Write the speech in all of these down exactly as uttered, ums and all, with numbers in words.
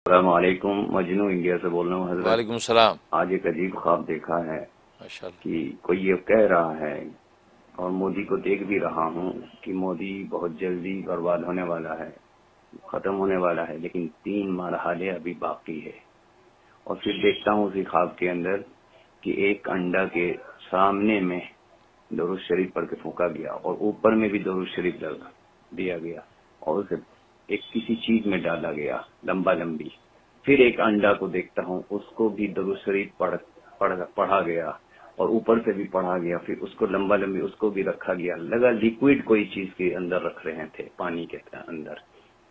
अस्सलामुअलैकुम। मजनू इंडिया से बोल रहा हूँ हजरत। वालेकुम सलाम। आज एक अजीब ख्वाब देखा है माशाअल्लाह। कि कोई ये कह रहा है और मोदी को देख भी रहा हूँ कि मोदी बहुत जल्दी बर्बाद होने वाला है, खत्म होने वाला है, लेकिन तीन मरहले अभी बाकी है। और फिर देखता हूँ उसी ख्वाब के अंदर कि एक अंडा के सामने में दरूद शरीफ पढ़ के फूका गया और ऊपर में भी दरूद शरीफ दिया गया और उसे एक किसी चीज में डाला गया लंबा लंबी। फिर एक अंडा को देखता हूँ, उसको भी दरूद शरीफ पढ़, पढ़ पढ़ा गया और ऊपर से भी पढ़ा गया, फिर उसको लंबा लंबी उसको भी रखा गया। लगा लिक्विड कोई चीज के अंदर रख रहे थे, पानी के अंदर।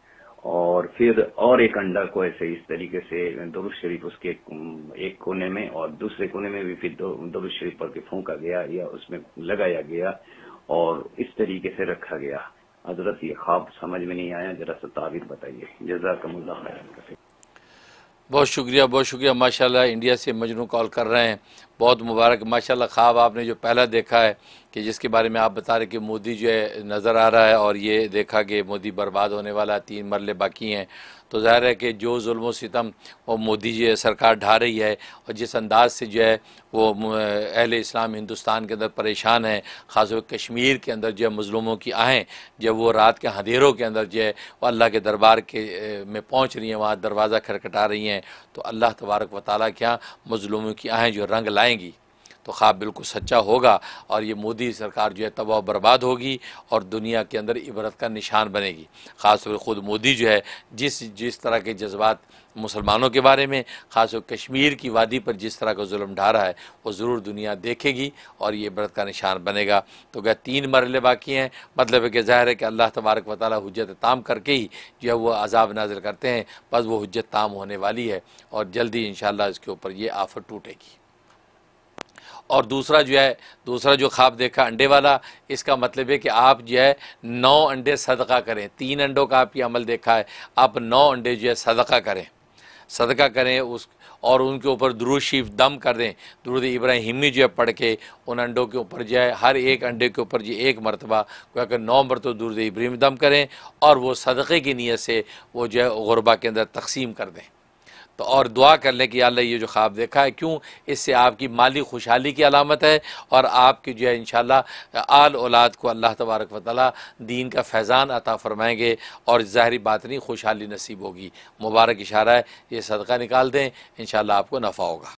और फिर और एक अंडा को ऐसे इस तरीके से दरूद शरीफ उसके एक कोने में और दूसरे कोने में भी फिर दरूद शरीफ पढ़ के फूंका गया या उसमें लगाया गया और इस तरीके से रखा गया। हजरत ये ख्वाब समझ में नहीं आया, जरा सा ताबीर बताइए। जज़ाकमुल्लाह खैरन। बहुत शुक्रिया, बहुत शुक्रिया। माशाल्लाह इंडिया से मजनू कॉल कर रहे हैं, बहुत मुबारक। माशाल्लाह ख्वाब आपने जो पहला देखा है कि जिसके बारे में आप बता रहे कि मोदी जो है नज़र आ रहा है और ये देखा कि मोदी बर्बाद होने वाला है, तीन मरले बाकी हैं, तो ज़ाहिर है कि जो जुल्म सितम वो मोदी जो है सरकार ढा रही है और जिस अंदाज से जो है वो अहले इस्लाम हिंदुस्तान के अंदर परेशान है, ख़ासतौर कश्मीर के अंदर जो है मज़लूमों की आहें जब वो रात के अंधेरों के अंदर जो है वो अल्लाह के दरबार के में पहुँच रही हैं, वहाँ दरवाज़ा खटखटा रही हैं, तो अल्लाह तबारक व तआला क्या मज़लूमों की आहें जो रंग लाएंगी। तो ख्वाब बिल्कुल सच्चा होगा और ये मोदी सरकार जो है तबाह बर्बाद होगी और दुनिया के अंदर इबरत का निशान बनेगी। ख़ासतौर पर ख़ुद मोदी जो है जिस जिस तरह के जज्बात मुसलमानों के बारे में, ख़ासतौर कश्मीर की वादी पर जिस तरह का जुल्म ढा रहा है, वो ज़रूर दुनिया देखेगी और ये इबरत का निशान बनेगा। तो क्या तीन मरहले बाकी हैं, मतलब है कि ज़ाहिर है कि अल्लाह तबारक व तआला हुज्जत ताम करके ही जो है वो अज़ाब नाज़िल करते हैं, बस वो हुज्जत ताम होने वाली है और जल्दी इंशाअल्लाह इसके ऊपर ये आफत टूटेगी। और दूसरा जो है दूसरा जो ख्वाब देखा अंडे वाला, इसका मतलब है कि आप जो है नौ अंडे सदका करें। तीन अंडों का आप ये अमल देखा है, आप नौ अंडे जो है सदका करें, सदका करें उस और उनके ऊपर दुरूद शरीफ दम कर दें। दुरूद इब्राहिमी जो है पढ़ के उन अंडों के ऊपर जो है हर एक अंडे के ऊपर जो एक मरतबा अगर नौ मरतबा दुरूद इब्राहिमी दम करें और वो सदक़े की नीयत से वो जो है गुरबा के अंदर तकसीम कर दें। तो और दुआ कर लें कि अल्लाह ये जो ख्वाब देखा है, क्यों इससे आपकी माली खुशहाली की अलामत है और आपकी जो है इंशाअल्लाह आल औलाद को अल्लाह तबारक व तआला दीन का फैज़ान अता फ़रमाएंगे और ज़ाहिरी बातनी खुशहाली नसीब होगी। मुबारक इशारा है, ये सदका निकाल दें, इंशाअल्लाह आपको नफ़ा होगा।